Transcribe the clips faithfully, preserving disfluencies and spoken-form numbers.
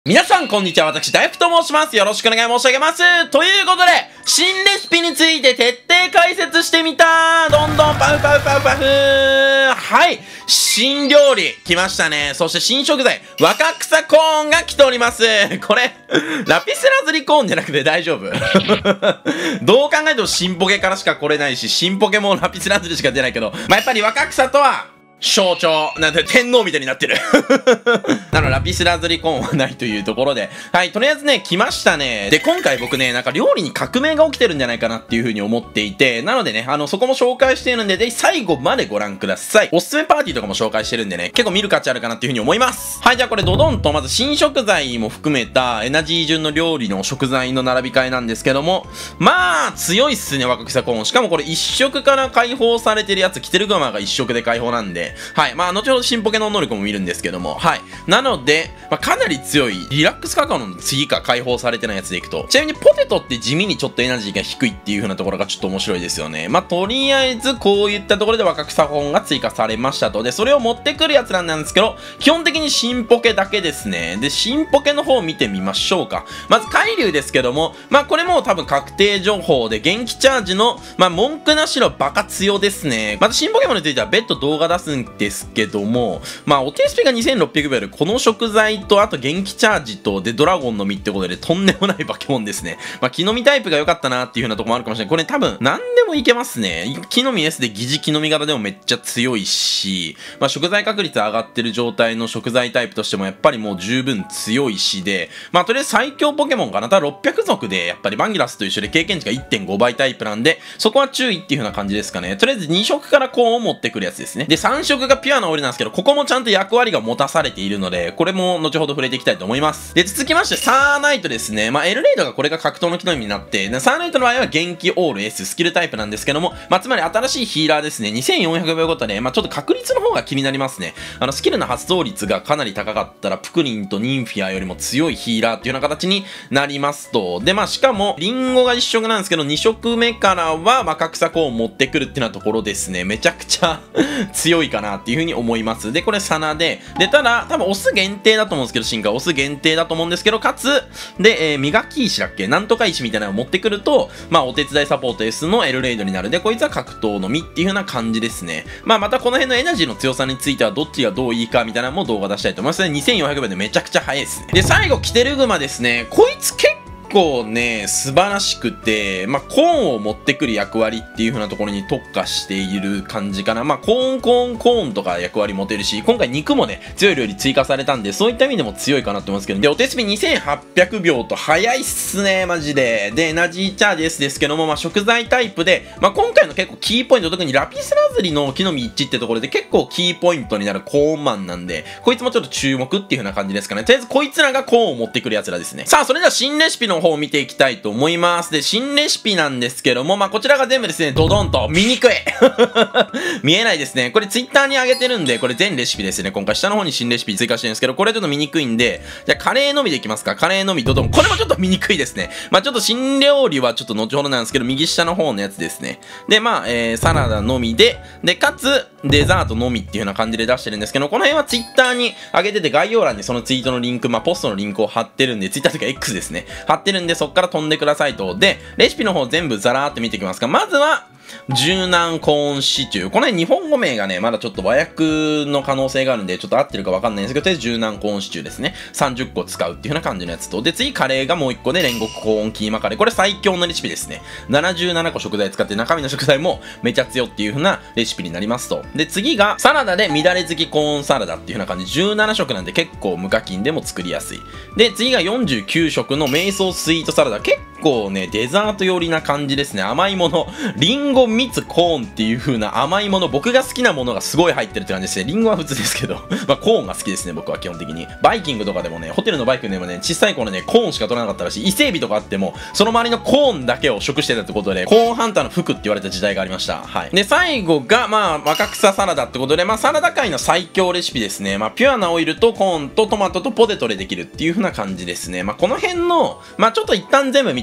皆さん、こんにちは。私、大福と申します。よろしくお願い申し上げます。ということで、新レシピについて徹底解説してみたどんどんパフパフパフパフはい。新料理、来ましたね。そして新食材、若草コーンが来ております。これ、ラピスラズリコーンじゃなくて大丈夫どう考えても新ポケからしか来れないし、新ポケもラピスラズリしか出ないけど、まあ、やっぱり若草とは、象徴。なんて天皇みたいになってる。なの、ラピスラズリコーンはないというところで。はい、とりあえずね、来ましたね。で、今回僕ね、なんか料理に革命が起きてるんじゃないかなっていう風に思っていて、なのでね、あの、そこも紹介しているんで、ぜひ最後までご覧ください。おすすめパーティーとかも紹介してるんでね、結構見る価値あるかなっていう風に思います。はい、じゃあこれドドンと、まず新食材も含めたエナジー順の料理の食材の並び替えなんですけども、まあ、強いっすね、若草コーン。しかもこれ一色から解放されてるやつ、キテルグマが一色で解放なんで、はい。まあ、後ほど新ポケの能力も見るんですけども、はい。なので、まあ、かなり強い、リラックスカカオの次か解放されてないやつでいくと。ちなみにポテトって地味にちょっとエナジーが低いっていう風なところがちょっと面白いですよね。まあ、とりあえず、こういったところで若草コーンが追加されましたと。で、それを持ってくるやつらなんですけど、基本的に新ポケだけですね。で、新ポケの方を見てみましょうか。まず、海流ですけども、まあ、これも多分確定情報で、元気チャージの、まあ、文句なしのバカ強ですね。また新ポケモンについては別途動画出すんですけども、まあ、お手スピがにせんろっぴゃくビル、この食材と、あと元気チャージと、で、ドラゴンの実ってことで、とんでもないバケモンですね。まあ、木の実タイプが良かったなっていう風なとこもあるかもしれない。これ多分、何でもいけますね。木の実 S で疑似木の実型でもめっちゃ強いし、まあ、食材確率上がってる状態の食材タイプとしても、やっぱりもう十分強いしで、まあ、とりあえず最強ポケモンかな。ただろっぴゃく族で、やっぱりバンギラスと一緒で経験値が いってんご 倍タイプなんで、そこは注意っていう風な感じですかね。とりあえずに色からコーンを持ってくるやつですね。で、さん色がピュアなオイルなんですけど、ここもちゃんと役割が持たされているので、これも後ほど触れていきたいと思います。で、続きまして、サーナイトですね。まあ、エルレイドがこれが格闘の機能になって、サーナイトの場合は元気オール S、スキルタイプなんですけども、まあ、つまり新しいヒーラーですね。にせんよんひゃくびょうごとで、まあ、ちょっと確率の方が気になりますね。あの、スキルの発動率がかなり高かったら、プクリンとニンフィアよりも強いヒーラーっていうような形になりますと。で、まあ、しかも、リンゴが一色なんですけど、に色目からは若草コーンを持ってくるっていうようなところですね。めちゃくちゃ強いかなっていう風に思います。で、これサナで、で、ただ、多分オス限定だと思うんですけど、進化オス限定だと思うんですけど、かつ、で、えー、磨き石だっけなんとか石みたいなのを持ってくると、まあ、お手伝いサポート S のエルレイドになる。で、こいつは格闘のみっていう風な感じですね。まあ、またこの辺のエナジーの強さについては、どっちがどういいかみたいなのも動画出したいと思いますね。にせんよんひゃくびょうでめちゃくちゃ速いですね。で、最後、キテルグマですね。こいつ結構結構ね、素晴らしくて、まあ、コーンを持ってくる役割っていう風なところに特化している感じかな。まあ、コーン、コーン、コーンとか役割持てるし、今回肉もね、強い料理追加されたんで、そういった意味でも強いかなと思いますけど、で、お手スピにせんはっぴゃくびょうと早いっすね、マジで。で、エナジーチャージ S ですけども、まあ、食材タイプで、まあ、今回の結構キーポイント、特にラピスラズリの木の実一致ってところで結構キーポイントになるコーンマンなんで、こいつもちょっと注目っていう風な感じですかね。とりあえずこいつらがコーンを持ってくる奴らですね。さあ、それでは新レシピの方を見ていきたいと思います。で、新レシピなんですけども、まあ、こちらが全部ですね、ドドンと、見にくい見えないですね。これツイッターに上げてるんで、これ全レシピですね。今回下の方に新レシピ追加してるんですけど、これちょっと見にくいんで、じゃあカレーのみでいきますか。カレーのみドドン。これもちょっと見にくいですね。まあ、ちょっと新料理はちょっと後ほどなんですけど、右下の方のやつですね。で、まあ、えー、サラダのみで、で、かつ、デザートのみっていうような感じで出してるんですけど、この辺はツイッターに上げてて、概要欄にそのツイートのリンク、まあ、ポストのリンクを貼ってるんで、ツイッターというか X ですね。貼ってるんで、そっから飛んでくださいと。で、レシピの方全部ザラーって見ていきますか。まずは、柔軟コーンシチュー。この辺日本語名がね、まだちょっと和訳の可能性があるんで、ちょっと合ってるかわかんないんですけど、とりあえず柔軟コーンシチューですね。さんじゅっこ使うっていう風な感じのやつと。で、次カレーがもういっこで煉獄コーンキーマカレー。これ最強のレシピですね。ななじゅうななこ食材使って中身の食材もめちゃ強っていう風なレシピになりますと。で、次がサラダで乱れ付きコーンサラダっていう風な感じ。じゅうななしょくなんで結構無課金でも作りやすい。で、次がよんじゅうきゅうしょくの瞑想スイートサラダ。結構ね、デザート寄りな感じですね。甘いもの。リンゴ、蜜、コーンっていう風な甘いもの、僕が好きなものがすごい入ってるって感じですね。リンゴは普通ですけど。まあ、コーンが好きですね、僕は基本的に。バイキングとかでもね、ホテルのバイキングでもね、小さい頃ね、コーンしか取らなかったらしい。伊勢海老とかあっても、その周りのコーンだけを食してたってことで、コーンハンターの服って言われた時代がありました。はい。で、最後が、まあ、若草サラダってことで、まあ、サラダ界の最強レシピですね。まあ、ピュアなオイルとコーンとトマトとポテトでできるっていう風な感じですね。まあ、この辺の、まあ、ちょっと一旦全部見て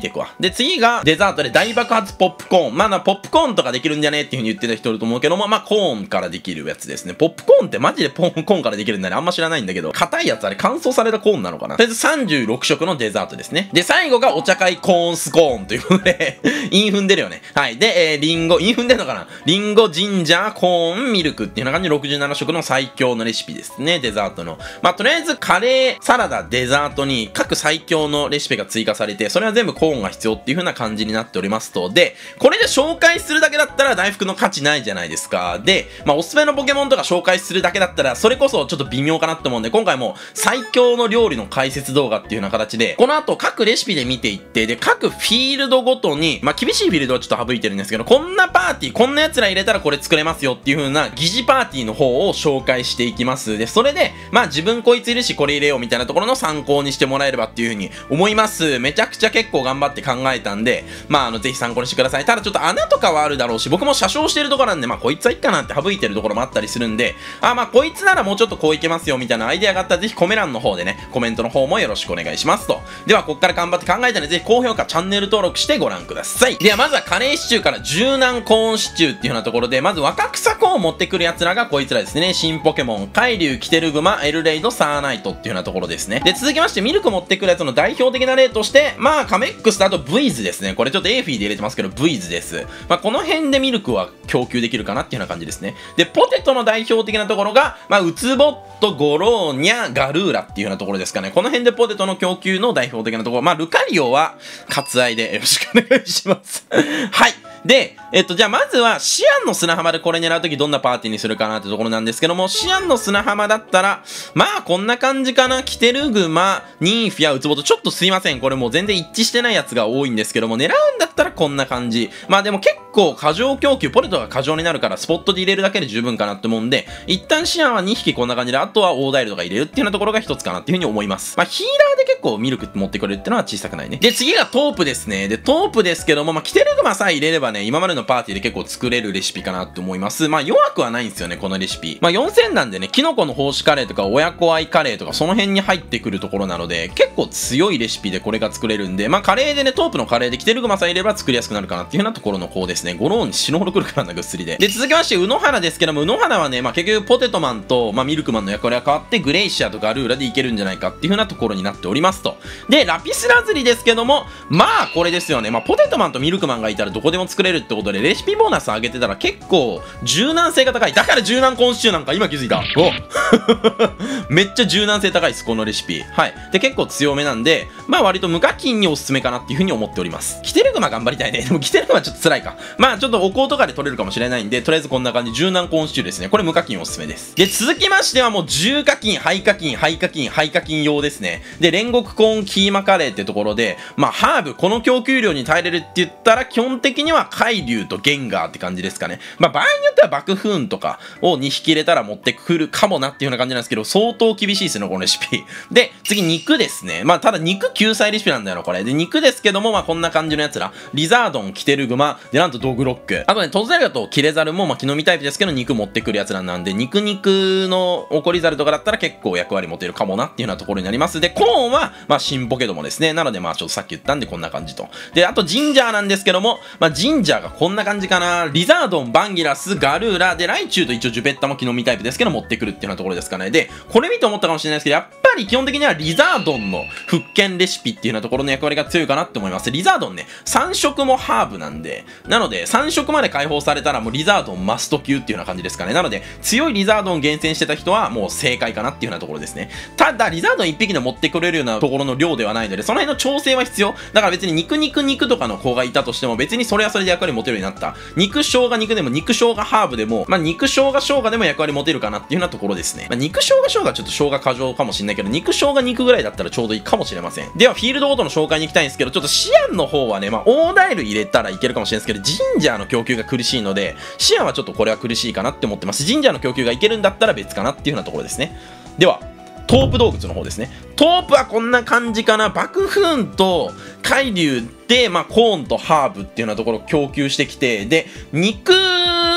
結構は。で、次がデザートで大爆発ポップコーン。まあな、ポップコーンとかできるんじゃねっていう風に言ってた人いると思うけども、まあコーンからできるやつですね。ポップコーンってマジでポンコーンからできるんだね。あんま知らないんだけど、硬いやつあれ乾燥されたコーンなのかな。とりあえずさんじゅうろくしょくのデザートですね。で、最後がお茶会コーンスコーンということで、イン踏んでるよね。はい。で、えー、リンゴ、イン踏んでるのかな、リンゴ、ジンジャー、コーン、ミルクっていうような感じでろくじゅうななしょくの最強のレシピですね。デザートの。まあ、とりあえずカレー、サラダ、デザートに各最強のレシピが追加されて、それは全部コーンが必要っていう風な感じになっておりますと。で、これで紹介するだけだったら大福の価値ないじゃないですか。で、まあ、おすすめのポケモンとか紹介するだけだったら、それこそちょっと微妙かなって思うんで、今回も最強の料理の解説動画っていう風な形で、この後各レシピで見ていって、で、各フィールドごとに、まあ、厳しいフィールドはちょっと省いてるんですけど、こんなパーティー、こんな奴ら入れたらこれ作れますよっていう風な疑似パーティーの方を紹介していきます。で、それで、まあ、自分こいついるしこれ入れようみたいなところの参考にしてもらえればっていう風に思います。めちゃくちゃ結構頑張って考えたんで、まあ、あの、ぜひ参考にしてください。ただちょっと穴とかはあるだろうし、僕も車掌してるところなんで、まあ、こいつはいっかなって省いてるところもあったりするんで、あ、まあ、こいつならもうちょっとこういけますよみたいなアイデアがあったら、ぜひコメ欄の方でね、コメントの方もよろしくお願いしますと。では、こっから頑張って考えたので、ぜひ高評価、チャンネル登録してご覧ください。では、まずはカレーシチューから柔軟コーンシチューっていうようなところで、まず若草コーンを持ってくる奴らがこいつらですね。新ポケモン、海竜、キテルグマ、エルレイド、サーナイトっていうようなところですね。で、続きまして、ミルク持ってくるやつの代表的な例として、まあ、カメックスとあと ブイズですね。これちょっとエーフィーで入れてますけど、ブイズです。まあ、この辺でミルクは供給できるかなっていうような感じですね。で、ポテトの代表的なところが、まあ、ウツボット、ゴローニャ、ガルーラっていうようなところですかね。この辺でポテトの供給の代表的なところ。まあ、ルカリオは割愛でよろしくお願いします。はい。で、えっと、じゃあまずは、シアンの砂浜でこれ狙うときどんなパーティーにするかなってところなんですけども、シアンの砂浜だったら、まあ、こんな感じかな。キテルグマ、ニーフィア、ウツボと、ちょっとすいません。これもう全然一致してないやつが多いんですけども、狙うんだったらこんな感じ。まあでも結構過剰供給、ポテトが過剰になるから、スポットで入れるだけで十分かなって思うんで、一旦シアンはにひきこんな感じで、あとはオーダイルとか入れるっていうようなところが一つかなっていうふうに思います。まあ、ヒーラーで結構ミルク持ってくれるっていうのは小さくないね。で、次がトープですね。で、トープですけども、まあ、キテルグマさえ入れればね、今までのパーティーで結構作れるレシピかなって思います。まあ、弱くはないんですよね、このレシピ。まあ、よんせんなんでね、キノコの奉仕カレーとか親子愛カレーとかその辺に入ってくるところなので、結構強いレシピでこれが作れるんで、まあ、カレーでね、トープのカレーでキテルグマさえ入れれば作りやすくなるかなっていうようなところの方ですね。ゴローンに死ぬほど来るからな、ぐっすりで。で、続きまして、ウノハナですけども、ウノハナはね、まあ、結局ポテトマンと、まあ、ミルクマンの役割が変わって、グレイシアとガルーラでいけるんじゃないかっていう風なところになっておりますと。で、ラピスラズリですけども、まあ、これですよね。まあ、ポテトマンとミルクマンがいたらどこでも作れるってことで、レシピボーナス上げてたら結構、柔軟性が高い。だから柔軟コーンシチューなんか今気づいた。おめっちゃ柔軟性高いです、このレシピ。はい。で、結構強めなんで、まあ、割と無課金におすすめかなっていう風に思っております。キテルグマ頑張りたいね。でもキテルグマちょっと辛いか。まあ、ちょっとお香とかで取れるかもしれないんで、とりあえずこんな感じ、柔軟コーンシチューですね。これ無課金おすすめです。で、続きましてはもう重課金、廃課金、廃課金、廃課金用ですね。で、煉獄コーンキーマカレーってところで、まあ、ハーブ、この供給量に耐えれるって言ったら、基本的には海竜とゲンガーって感じですかね。まあ、場合によっては爆風雲とかをにひき入れたら持ってくるかもなっていうような感じなんですけど、相当厳しいですね、このレシピ。で、次、肉ですね。まあ、ただ肉救済レシピなんだよな、これ。で、肉ですけども、まあ、こんな感じのやつら。リザードン、キテルグマ、で、なんとドグロック。あとね、トズザルガとキレザルも、まあ、木の実タイプですけど、肉持ってくるやつらなんで、肉肉のオコリザルとかだったら結構役割持てるかもなっていうようなところになります。で、コーンは、まあ、新ポケどもですね。なので、まあ、ちょっとさっき言ったんで、こんな感じと。で、あと、ジンジャーなんですけども、まあ、ジンジャーがこんな感じかな。リザードン、バンギラス、ガルーラ、で、ライチュウと一応ジュペッタも木の実タイプですけど、持ってくるっていうようなところですかね。で、これ見て思ったかもしれないですけど、やっぱり基本的にはリザードンの復権レシピっていうようなところの役割が強いかなって思います。リザードンね、さん色もハーブなんで、なので、さん色まで解放されたらもうリザードンマスト級っていうような感じですかね。なので、強いリザードン厳選してた人はもう正解かなっていうようなところですね。ただ、リザードンいっぴきで持ってくれるようなところの量ではないので、その辺の調整は必要。だから別に肉肉肉とかの子がいたとしても、別にそれはそれで役割持てるようになった。肉生姜肉でも、肉生姜ハーブでも、まあ、肉生姜生姜でも役割持てるかなっていうようなところですね。まあ、肉生姜生姜はちょっと生姜過剰かもしれないけど、肉生姜肉ぐらいだったらちょうどいいかもしれません。では、フィールドごとの紹介に行きたいんですけど、ちょっとシアンの方はね、まあ、オーダイル入れたらいけるかもしれないですけど、ジンジャーの供給が苦しいので、シアンはちょっとこれは苦しいかなって思ってます。ジンジャーの供給がいけるんだったら別かなっていうようなところですね。では、トープ動物の方ですね。トープはこんな感じかな。爆風雲と海竜で、まあ、コーンとハーブっていうようなところを供給してきて、で、肉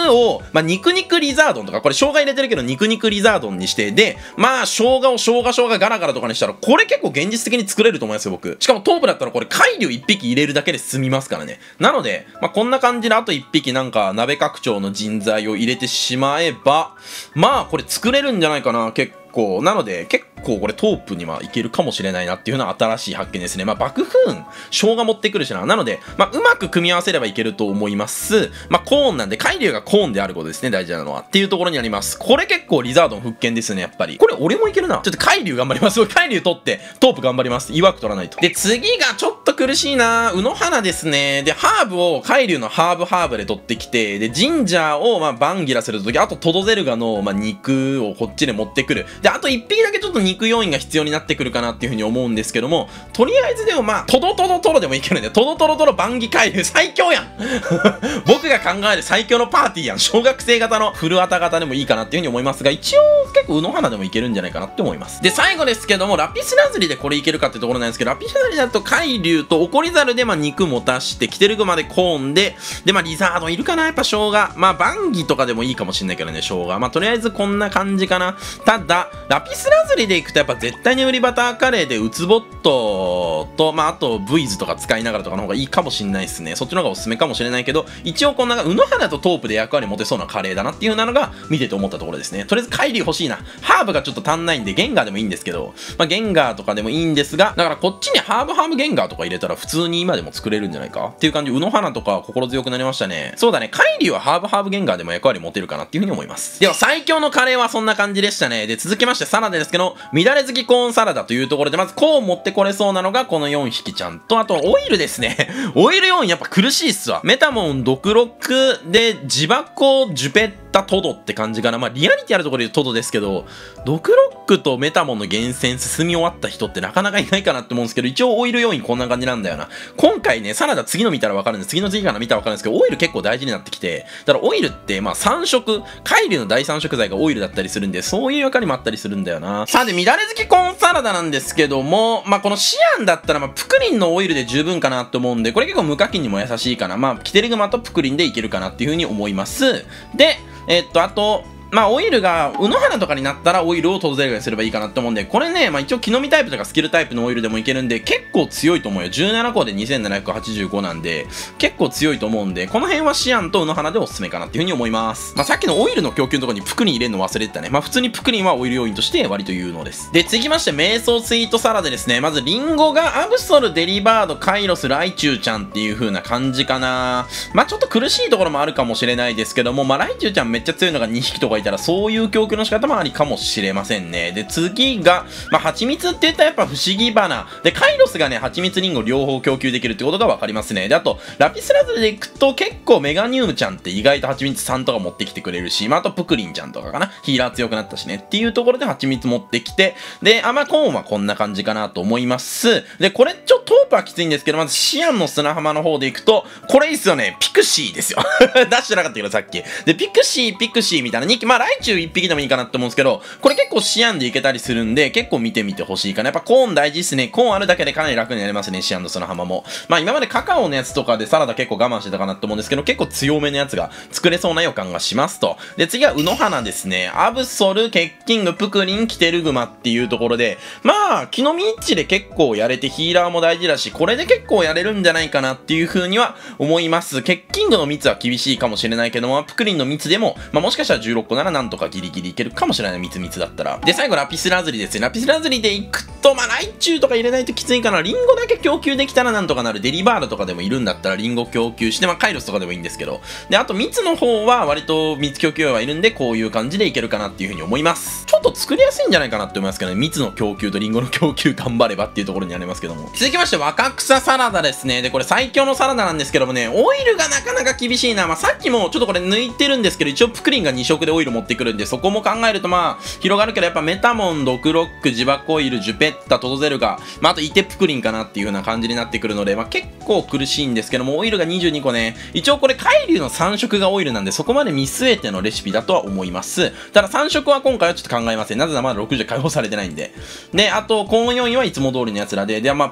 を、まあ、肉肉リザードンとか、これ生姜入れてるけど肉肉リザードンにして、で、まあ、生姜を生姜生姜ガラガラとかにしたら、これ結構現実的に作れると思いますよ、僕。しかもトープだったらこれ海竜いっぴき入れるだけで済みますからね。なので、まあ、こんな感じであといっぴきなんか鍋拡張の人材を入れてしまえば、まあ、これ作れるんじゃないかな、結構。なので、結構これトープにはいけるかもしれないなっていうのは新しい発見ですね。まあ、爆風生姜持ってくるしな。なので、まあ、うまく組み合わせればいけると思います。まあ、コーンなんで、海竜がコーンであることですね、大事なのは。っていうところにあります。これ結構リザードン復権ですね、やっぱり。これ俺もいけるな。ちょっと海竜頑張ります。海竜取って、トープ頑張ります。いわく取らないと。で、次がちょっと苦しいな。うの花ですね。で、ハーブを海竜のハーブハーブで取ってきて、で、ジンジャーを、まあ、バンギラするとき、あとトドゼルガの、まあ、肉をこっちで持ってくる。で、あといっぴきだけちょっと肉要因が必要になってくるかなっていうふうに思うんですけども、とりあえずでもまあ、トドトドトロでもいけるんで、トドトロトロバンギ海竜最強やん僕が考える最強のパーティーやん。小学生型のフルアタ型でもいいかなっていうふうに思いますが、一応結構うの花でもいけるんじゃないかなって思います。で、最後ですけども、ラピスラズリでこれいけるかってところなんですけど、ラピスラズリだと海竜とオコリザルでまあ肉持たして、キテルグマでコーンで、でまあリザードンいるかな、やっぱ生姜。まあバンギとかでもいいかもしんないけどね、生姜。まあとりあえずこんな感じかな。ただ、ラピスラズリでいくとやっぱ絶対にウリバターカレーでウツボットと、まああとブイズとか使いながらとかの方がいいかもしんないですね。そっちの方がおすすめかもしれないけど、一応こんな、うの花とトープで役割持てそうなカレーだなっていうなのが見てて思ったところですね。とりあえず海竜欲しいな。ハーブがちょっと足んないんで、ゲンガーでもいいんですけど、まあゲンガーとかでもいいんですが、だからこっちにハーブハーブゲンガーとか入れたら普通に今でも作れるんじゃないかっていう感じ。うの花とか心強くなりましたね。そうだね、海竜はハーブハーブゲンガーでも役割持てるかなっていうふうに思います。では最強のカレーはそんな感じでしたね。で、続きましてサラダですけど、乱れ好きコーンサラダというところで、まずコーン持ってこれそうなのがこのよんひきちゃんと、あとオイルですね。オイルよんやっぱ苦しいっすわ。メタモン、ドクロックで、ジバコ、ジュペッタ、トドって感じかな。まあリアリティあるところで言うトドですけど、ドクロックとメタモンの厳選進み終わった人ってなかなかいないかなって思うんですけど、一応オイル要因こんな感じなんだよな。今回ね、サラダ次の見たらわかるんです。次の次から見たらわかるんですけど、オイル結構大事になってきて、だからオイルってまあさん食、海竜の第三食材がオイルだったりするんで、そういう役割もあったりするんだよな。さあで、乱れ好きコーンサラダなんですけども、まあこのシアンだったらまあプクリンのオイルで十分かなと思うんで、これ結構無課金にも優しいかな。まあキテルグマとプクリンでいけるかなっていう風に思います。で、えー、っと、あと、まあ、オイルが、うの花とかになったらオイルをトドゼルガにすればいいかなって思うんで、これね、まあ一応木の実タイプとかスキルタイプのオイルでもいけるんで、結構強いと思うよ。じゅうななこでにせんななひゃくはちじゅうごなんで、結構強いと思うんで、この辺はシアンとうの花でおすすめかなっていうふうに思います。まあさっきのオイルの供給のところにプクリン入れるの忘れてたね。まあ普通にプクリンはオイル要因として割と有能です。で、続きまして、瞑想スイートサラダですね。まずリンゴがアブソル、デリバード、カイロス、ライチュウちゃんっていう風な感じかな。まあちょっと苦しいところもあるかもしれないですけども、まあライチュウちゃんめっちゃ強いのがにひきとかいたら、そういう供給の仕方もありかもしれませんね。で、次が、まあ、蜂蜜って言ったらやっぱ不思議花。で、カイロスがね、蜂蜜リンゴ両方供給できるってことがわかりますね。で、あと、ラピスラズリでいくと結構メガニウムちゃんって意外と蜂蜜さんとか持ってきてくれるし、まあ、あとプクリンちゃんとかかな。ヒーラー強くなったしね。っていうところで蜂蜜持ってきて、で、あ、まあ、コーンはこんな感じかなと思います。で、これちょっとトープはきついんですけど、まずシアンの砂浜の方でいくと、これいいっすよね。ピクシーですよ。出してなかったけど、さっき。で、ピクシー、ピクシーみたいなにき、まあ、ライチュウいっぴきでもいいかなって思うんですけど、これ結構シアンでいけたりするんで、結構見てみてほしいかな。やっぱコーン大事っすね。コーンあるだけでかなり楽になりますね、シアンの砂浜も。まあ今までカカオのやつとかでサラダ結構我慢してたかなと思うんですけど、結構強めのやつが作れそうな予感がしますと。で、次はウノ花ですね。アブソル、ケッキング、プクリン、キテルグマっていうところで、まあ、木の実一致で結構やれてヒーラーも大事だし、これで結構やれるんじゃないかなっていう風には思います。ケッキングの蜜は厳しいかもしれないけども、プクリンの蜜でも、まあもしかしたらじゅうろっこならなんとかギリギリいけるかもしれない、蜜蜜だったら。で、最後ラピスラズリですね。ラピスラズリでいくと、まあ、ライチュウとか入れないときついかな。リンゴだけ供給できたらなんとかなる。デリバードとかでもいるんだったらリンゴ供給して、まあ、カイロスとかでもいいんですけど。で、あと蜜の方は割と蜜供給はいるんで、こういう感じでいけるかなっていうふうに思います。ちょっと作りやすいんじゃないかなって思いますけどね。蜜の供給とリンゴの供給頑張ればっていうところにありますけども。続きまして、若草サラダですね。で、これ最強のサラダなんですけどもね、オイルがなかなか厳しいな。まあ、さっきもちょっとこれ抜いてるんですけど、一応プクリンがに食でオイル持ってくるんで、そこも考えるとまあ、広がるけど、やっぱメタモン、ドクロック、ジバコイル、ジュペッタ、トドゼルガ、まあ、あとイテプクリンかなっていう風な感じになってくるので、まあ、結構苦しいんですけども、オイルがにじゅうにこね。一応これ、海竜のさん食がオイルなんで、そこまで見据えてのレシピだとは思います。たださん食は今回はちょっと考えません。なぜならまだろくじゅう解放されてないんで。で、あと、コーンよんいはいつも通りのやつらで、で、まあ、ポテ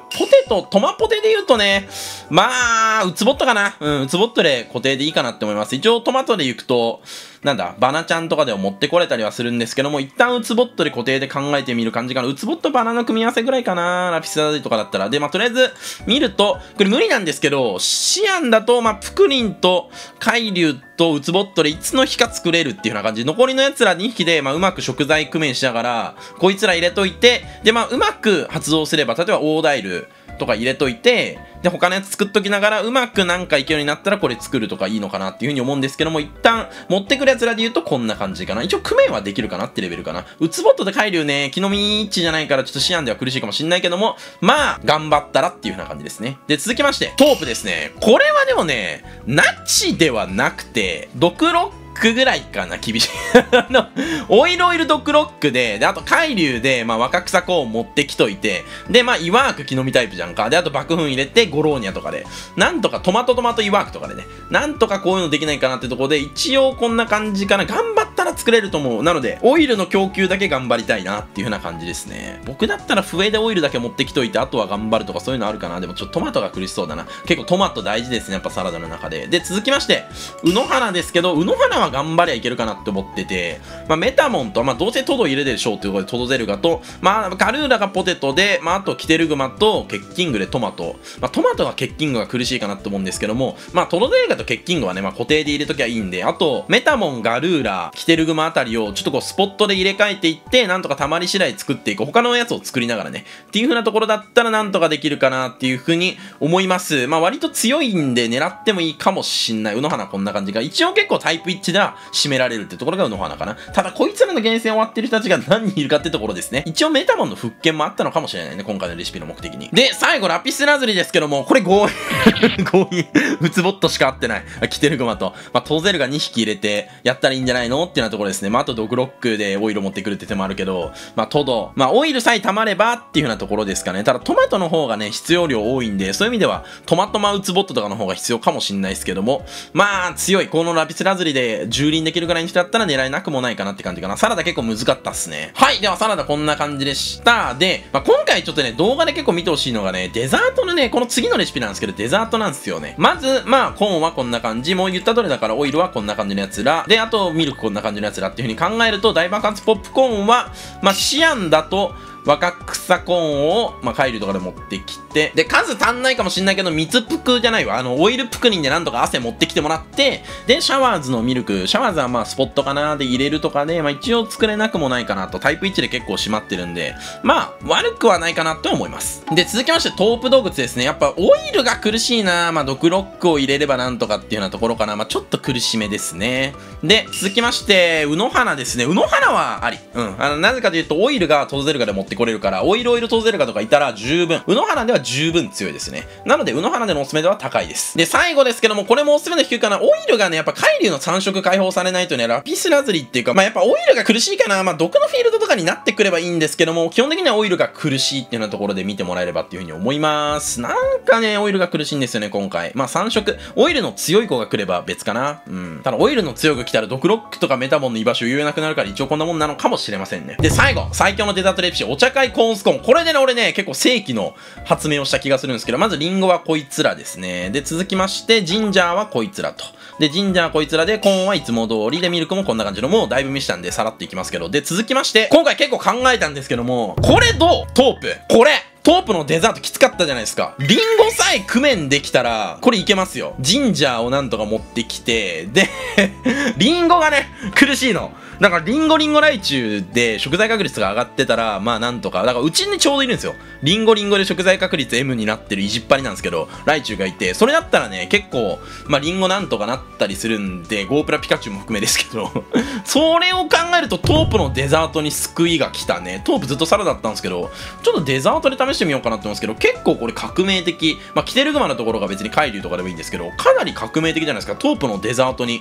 ト、トマポテで言うとね、まあ、ウツボットかな。うん、ウツボットで固定でいいかなって思います。一応トマトで行くと、なんだ、バナちゃんとかでも持ってこれたりはするんですけども、一旦ウツボットで固定で考えてみる感じかな。ウツボットバナの組み合わせぐらいかな。ラピスラズリとかだったら。で、まあ、とりあえず、見ると、これ無理なんですけど、シアンだと、まあ、プクリンと海竜とウツボットでいつの日か作れるっていうような感じ。残りのやつらにひきで、まあ、うまく食材工面しながら、こいつら入れといて、で、まあ、うまく発動すれば、例えばオーダイルとか入れといて、で、他のやつ作っときながら、うまくなんかいけるようになったらこれ作るとかいいのかなっていう風に思うんですけども、一旦持ってくるやつらで言うとこんな感じかな。一応、工面はできるかなってレベルかな。ウツボットで海竜ね、木の実一致じゃないからちょっとシアンでは苦しいかもしんないけども、まあ、頑張ったらっていう風な感じですね。で、続きまして、トープですね。これはでもね、ナチではなくて、ドクロックぐらいかな、厳しい。あの、オイルオイルドクロックで、で、あと海竜で、まあ、若草コーン持ってきといて、で、まあ、イワーク木の実タイプじゃんか。で、あと爆粉入れて、ゴローニャとかで、なんとかトマトトマトイワークとかでね、なんとかこういうのできないかなってところで、一応こんな感じかな。頑張ったら作れると思う。なので、オイルの供給だけ頑張りたいなっていう風な感じですね。僕だったら笛でオイルだけ持ってきといて、あとは頑張るとかそういうのあるかな。でもちょっとトマトが苦しそうだな。結構トマト大事ですね。やっぱサラダの中で。で、続きまして、ウノハナですけど、ウノハナは頑張りゃいけるかなって思ってて、まあ、メタモンと、まあ、どうせトド入れるでしょうっていうことでトドゼルガと、まあ、ガルーラがポテトで、まあ、あとキテルグマとケッキングでトマト。まあ、トマトがケッキングが苦しいかなって思うんですけども、まあ、トドゼルガとケッキングはね、まあ、固定で入れときゃいいんで、あと、メタモン、ガルーラ、キテルグマあたりをちょっとこうスポットで入れ替えていって、なんとかたまり次第作っていく。他のやつを作りながらね。っていう風なところだったらなんとかできるかなっていう風に思います。まあ、割と強いんで狙ってもいいかもしんない。ウノハナこんな感じが。一応結構タイプ一致では締められるってところがウノハナかな。ただこいつらの厳選終わってる人たちが何人いるかってところですね。一応メタモンの復権もあったのかもしれないね。今回のレシピの目的に。で、最後ラピスラズリですけども、これ強引。強引。ウツボットしか合ってない。キテルグマと。まあ、トゼルがにひき入れてやったらいいんじゃないのっていうようなところですね。まあ、あとドクロックでオイル持ってくるって手もあるけど、まあ、トド。まあ、オイルさえ溜まればっていうようなところですかね。ただトマトの方がね、必要量多いんで、そういう意味ではトマトマウツボットとかの方が必要かもしんないですけども、まあ、強い。このラピスラズリで蹂躙できるぐらいの人だったら狙えなくもないかなって感じかな。サラダ結構難かったっすね。はい。ではサラダこんな感じでした。で、まあ、今回ちょっとね、動画で結構見てほしいのがね、デザートのね、この次のレシピなんですけど、デザートなんですよね。まず、まあ、コーンはこんな感じ。もう言った通りだからオイルはこんな感じのやつら。で、あとミルクこんな感じのやつらっていう風に考えると、大爆発ポップコーンは、まあ、シアンだと、若草コーンを、まあ、海竜とかで持ってきて、で、数足んないかもしんないけど、蜜プクじゃないわ。あの、オイルプクリンでなんとか汗持ってきてもらって、で、シャワーズのミルク、シャワーズはまあ、スポットかなで入れるとかで、まあ、一応作れなくもないかなと、タイプいちで結構締まってるんで、まあ、悪くはないかなと思います。で、続きまして、トープ洞窟ですね。やっぱ、オイルが苦しいなまあ、ドクロックを入れればなんとかっていうようなところかな。まあ、ちょっと苦しめですね。で、続きまして、ウノハナですね。ウノハナはあり。うん。あの、なぜかというと、オイルがトーゼルガで持ってこれるから、オイルオイルトーゼルガとかいたら十分。ウノハナでは十分強いですね。なので、ウノハナでのおすすめでは高いです。で、最後ですけども、これもおすすめの低いかな。オイルがね、やっぱ海竜のさん色解放されないとね、ラピスラズリっていうか、まあやっぱオイルが苦しいかな。まあ毒のフィールドとかになってくればいいんですけども、基本的にはオイルが苦しいっていうようなところで見てもらえればっていうふうに思います。なんかね、オイルが苦しいんですよね、今回。まあさん色。オイルの強い子が来れば別かな。うん。ただ、オイルの強く来たらドクロックとかメタモンの居場所を言えなくなるから一応こんなもんなのかもしれませんね。で、最後、最強のデザートレシピ、お茶会コーンスコーン。これでね、俺ね、結構正規の発明をした気がするんですけど、まずリンゴはこいつらですね。で、続きまして、ジンジャーはこいつらと。で、ジンジャーはこいつらで、コーンはいつも通りで、ミルクもこんな感じの、もうだいぶ見したんで、さらっていきますけど。で、続きまして、今回結構考えたんですけども、これどうトープ。これトープのデザートきつかったじゃないですか。リンゴさえ工面できたら、これいけますよ。ジンジャーをなんとか持ってきて、で、リンゴがね、苦しいの。だからリンゴリンゴライチュウで食材確率が上がってたら、まあなんとか、だからうちにちょうどいるんですよ。リンゴリンゴで食材確率 エム になってる意地っ張りなんですけど、ライチュウがいて、それだったらね、結構、まあリンゴなんとかなったりするんで、ゴープラピカチュウも含めですけど、それを考えるとトープのデザートに救いが来たね。トープずっとサラダだったんですけど、ちょっとデザートで試してみようかなって思うんですけど、結構これ革命的。まあキテルグマのところが別に海竜とかでもいいんですけど、かなり革命的じゃないですか。トープのデザートに救い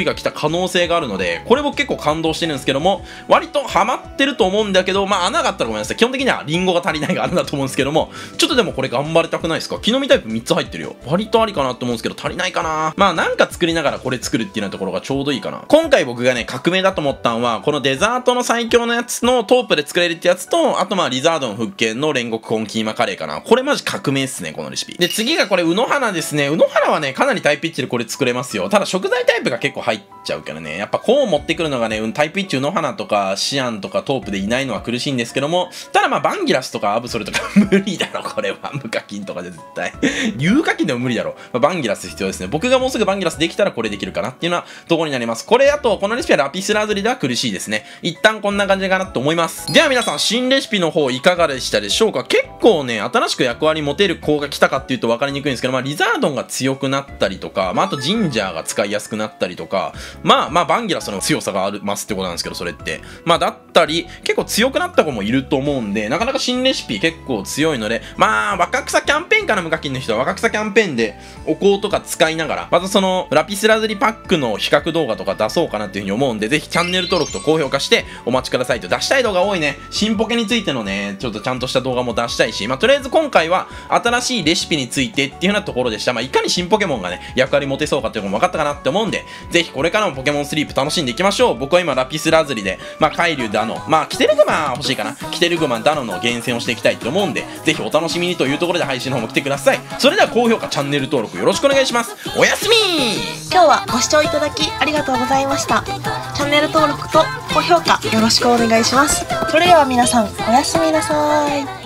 V が来た可能性があるので、これ僕結構感動してるんですけども、割とハマってると思うんだけど、まあ穴があったらごめんなさい。基本的にはリンゴが足りないが穴だと思うんですけども、ちょっとでもこれ頑張りたくないですか？木の実タイプみっつ入ってるよ。割とありかなと思うんですけど、足りないかな。まあなんか作りながらこれ作るっていうようなところがちょうどいいかな。今回僕がね、革命だと思ったのは、このデザートの最強のやつのトープで作れるってやつと、あとまあリザードン復権の煉獄コーンキーマカレーかな。これマジ革命っすね、このレシピ。で、次がこれ、うの花ですね。うの花はね、かなりタイプいちでこれ作れますよ。ただ食材タイプが結構入っちゃうからね。やっぱコーン持ってくるのがね、タイプいちうの花とかシアンとかトープでいないのは苦しいんですけども、ただまあバンギラスとかアブソルとか無理だろ、これは。無課金とかで絶対。有課金でも無理だろ。まあ、バンギラス必要ですね。僕がもうすぐバンギラスできたらこれできるかなっていうようなところになります。これあと、このレシピはラピスラズリでは苦しいですね。一旦こんな感じかなと思います。では皆さん、新レシピの方いかがでしたでしょうか？結構ね、新しく役割持てる子が来たかっていうと分かりにくいんですけど、まあリザードンが強くなったりとか、まああとジンジャーが使いやすくなったりとか、まあまあバンギラスの強さがありますってことなんですけど、それって。まあだったり、結構強くなった子もいると思うんで、なかなか新レシピ結構強いので、まあ若草キャンペーンかな、無課金の人は若草キャンペーンでお香とか使いながら、またそのラピスラズリパックの比較動画とか出そうかなっていうふうに思うんで、ぜひチャンネル登録と高評価してお待ちくださいと。出したい動画多いね。新ポケについてのね、ちょっとちゃんとした動画も出したいし、まあとりあえず今回は新しいレシピについてっていうようなところでした。まあいかに新ポケモンがね、役割持てそうかっていうのも分かったかなって思うんで、ぜひこれからもポケモンスリープ楽しんでいきましょう。僕は今ラピスラズリで、まあ海竜ダノ、まあキテルグマ欲しいかな。キテルグマダノの厳選をしていきたいと思うんで、ぜひお楽しみにというところで配信の方も来てください。それでは高評価、チャンネル登録よろしくお願いします。おやすみ。 今日はご視聴いただきありがとうございました。チャンネル登録と高評価よろしくお願いします。それでは皆さんおやすみなさい。